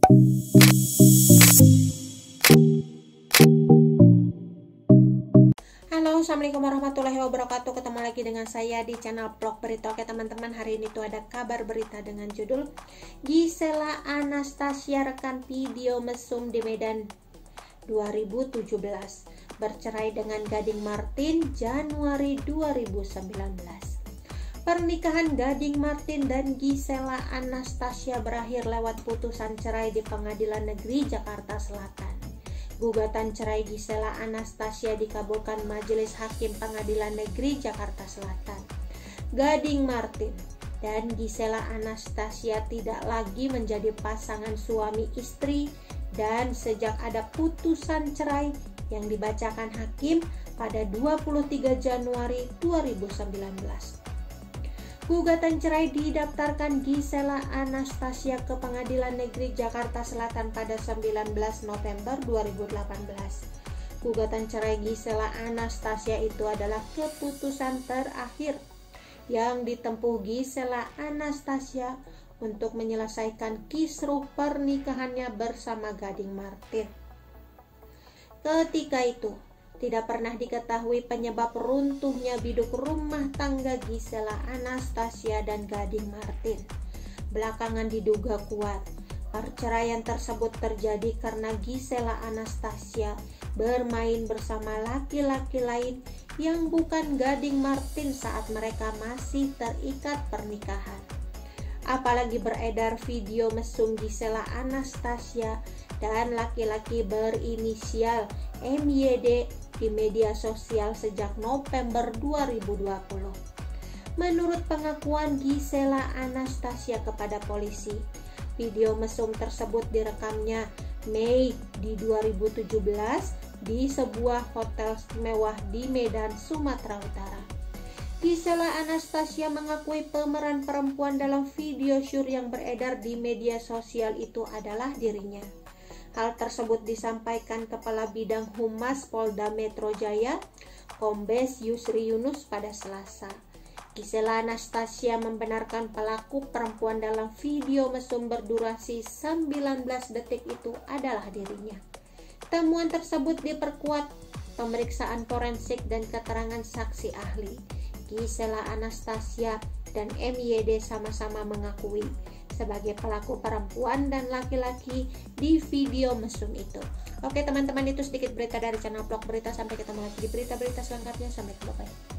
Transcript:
Halo, assalamualaikum warahmatullahi wabarakatuh. Ketemu lagi dengan saya di channel vlog berita. Oke teman-teman, hari ini tuh ada kabar berita dengan judul Gisela Anastasia rekan video mesum di Medan 2017, bercerai dengan Gading Martin Januari 2019. Pernikahan Gading Martin dan Gisela Anastasia berakhir lewat putusan cerai di Pengadilan Negeri Jakarta Selatan. Gugatan cerai Gisela Anastasia dikabulkan Majelis Hakim Pengadilan Negeri Jakarta Selatan. Gading Martin dan Gisela Anastasia tidak lagi menjadi pasangan suami istri dan sejak ada putusan cerai yang dibacakan hakim pada 23 Januari 2019. Gugatan cerai didaftarkan Gisela Anastasia ke Pengadilan Negeri Jakarta Selatan pada 19 November 2018. Gugatan cerai Gisela Anastasia itu adalah keputusan terakhir yang ditempuh Gisela Anastasia untuk menyelesaikan kisruh pernikahannya bersama Gading Martin. Ketika itu, tidak pernah diketahui penyebab runtuhnya biduk rumah tangga Gisela Anastasia dan Gading Martin. Belakangan diduga kuat, perceraian tersebut terjadi karena Gisela Anastasia bermain bersama laki-laki lain yang bukan Gading Martin saat mereka masih terikat pernikahan. Apalagi beredar video mesum Gisela Anastasia dan laki-laki berinisial MYD di media sosial sejak November 2020. Menurut pengakuan Gisela Anastasia kepada polisi, video mesum tersebut direkamnya Mei di 2017 di sebuah hotel mewah di Medan, Sumatera Utara. Gisela Anastasia mengakui pemeran perempuan dalam video syur yang beredar di media sosial itu adalah dirinya. Hal tersebut disampaikan Kepala Bidang Humas Polda Metro Jaya, Kombes Yusri Yunus pada Selasa. Gisela Anastasia membenarkan pelaku perempuan dalam video mesum berdurasi 19 detik itu adalah dirinya. Temuan tersebut diperkuat pemeriksaan forensik dan keterangan saksi ahli. Gisela Anastasia dan MYD sama-sama mengakui sebagai pelaku perempuan dan laki-laki di video mesum itu. Oke teman-teman, itu sedikit berita dari channel vlog berita. Sampai ketemu lagi di berita-berita selengkapnya. Sampai jumpa.